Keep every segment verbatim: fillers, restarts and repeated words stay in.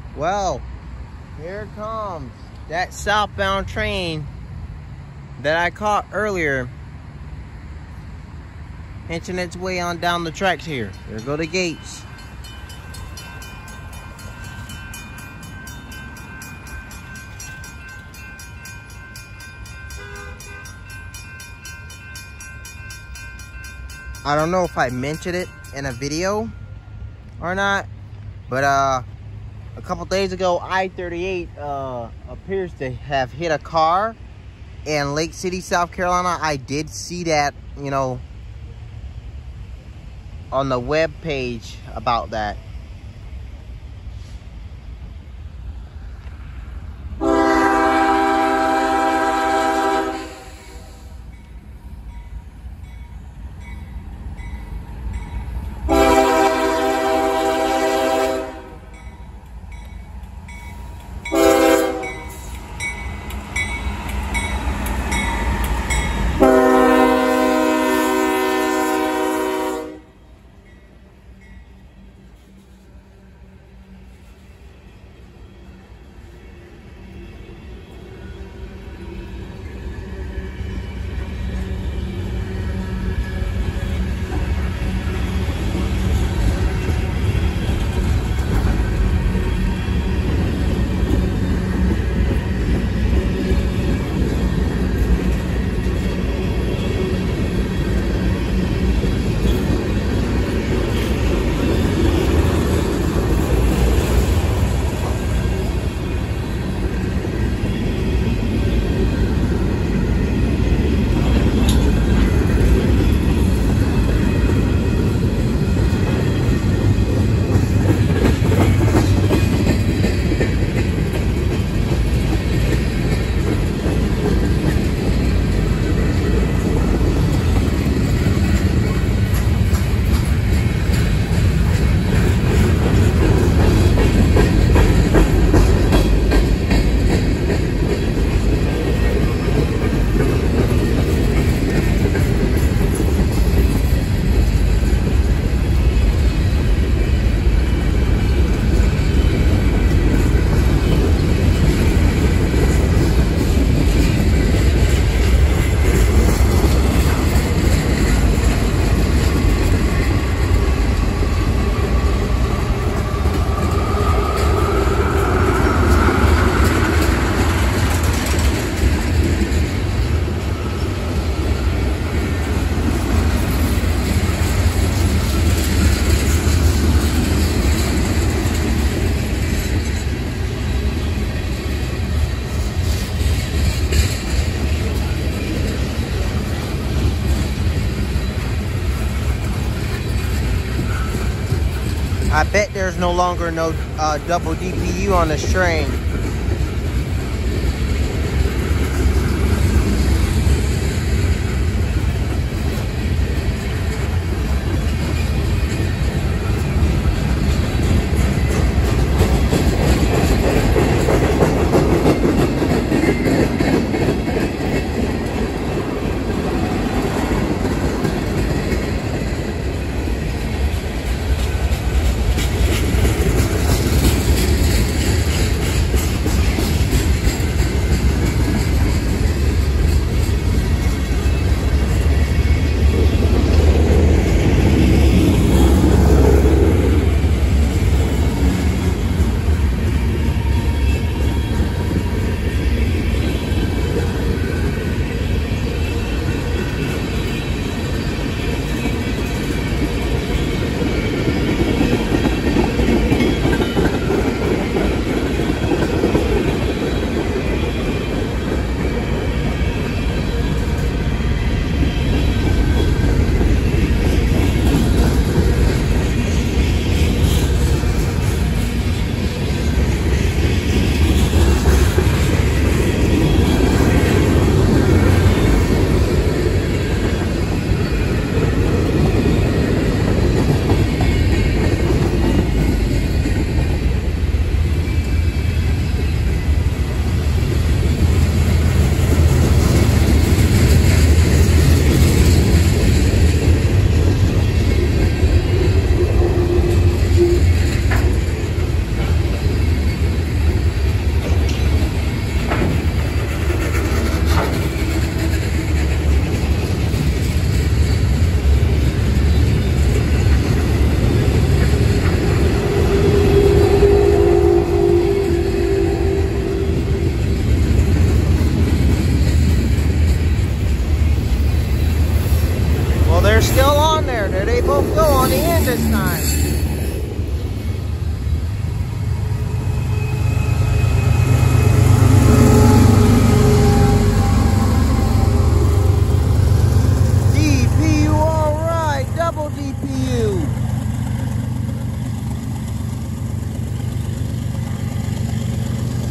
Well, here comes that southbound train that I caught earlier, inching its way on down the tracks here. There go the gates. I don't know if I mentioned it in a video or not, but uh, a couple days ago, I thirty-eight uh, appears to have hit a car in Lake City, South Carolina. I did see that, you know, on the web page about that. I bet there's no longer no uh, double D P U on this train.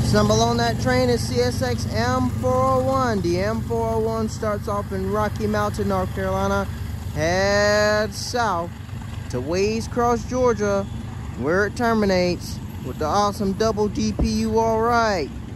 Symbol on that train is C S X M four oh one. The M four oh one starts off in Rocky Mountain, North Carolina, heads south to Wayes Cross, Georgia, where it terminates with the awesome double D P U. All right.